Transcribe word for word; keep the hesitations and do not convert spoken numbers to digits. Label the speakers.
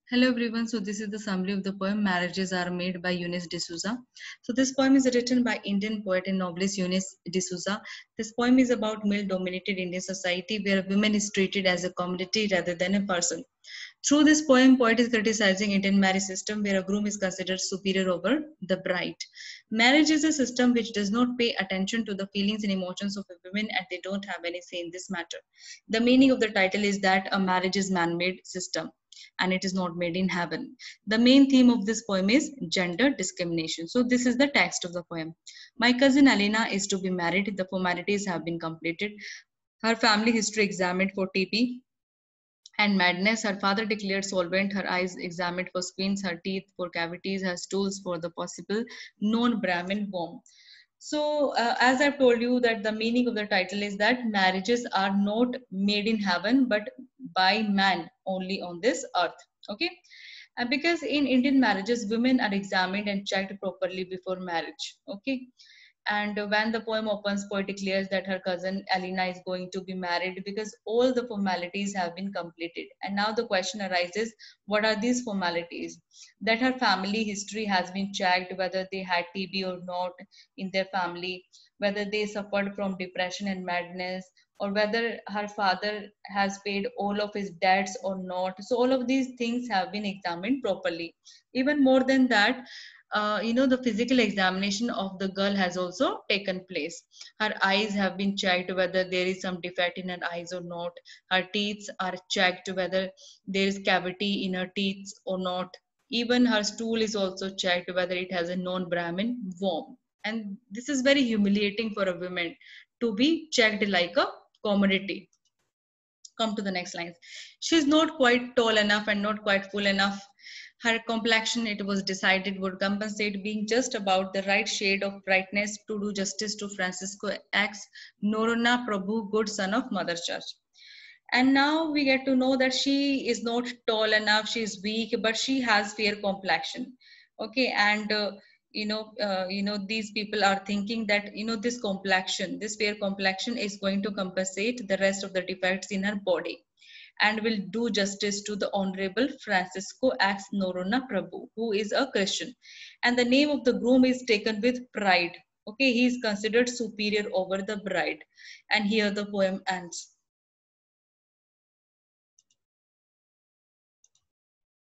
Speaker 1: Hello everyone. So this is the summary of the poem Marriages Are Made by Eunice D'Souza. So this poem is written by Indian poet and novelist Eunice D'Souza. This poem is about male-dominated Indian society where women is treated as a commodity rather than a person. Through this poem, poet is criticizing Indian marriage system where a groom is considered superior over the bride. Marriage is a system which does not pay attention to the feelings and emotions of a woman, and they don't have any say in this matter. The meaning of the title is that a marriage is man-made system and it is not made in heaven. The main theme of this poem is gender discrimination. So this is the text of the poem. My cousin Alina is to be married. The formalities have been completed. Her family history examined for T P and madness. Her father declared solvent. Her eyes examined for squints. Her teeth for cavities. Her stools for the possible non-Brahmin womb. So, uh, as I've told you, that the meaning of the title is that marriages are not made in heaven, but by man only on this earth. Okay, and because in Indian marriages, women are examined and checked properly before marriage. Okay, and when the poem opens, poet declares that her cousin Alina is going to be married because all the formalities have been completed. And now the question arises, what are these formalities? That her family history has been checked, whether they had T B or not in their family, whether they suffered from depression and madness, or whether her father has paid all of his debts or not. So all of these things have been examined properly. Even more than that, uh, you know, the physical examination of the girl has also taken place. Her eyes have been checked whether there is some defect in her eyes or not. Her teeth are checked whether there is cavity in her teeth or not. Even her stool is also checked whether it has a non-Brahmin womb. And this is very humiliating for a woman to be checked like a commodity. Come to the next lines. She's not quite tall enough and not quite full enough. Her complexion, it was decided, would compensate, being just about the right shade of brightness to do justice to Francisco X. Norona Prabhu, good son of Mother Church. And now we get to know that she is not tall enough, she is weak, but she has fair complexion. Okay, and uh, you know, uh, you know, these people are thinking that you know this complexion, this fair complexion is going to compensate the rest of the defects in her body and will do justice to the Honorable Francisco X. Norona Prabhu, who is a Christian. And the name of the groom is taken with pride. Okay, he is considered superior over the bride. And here the poem ends.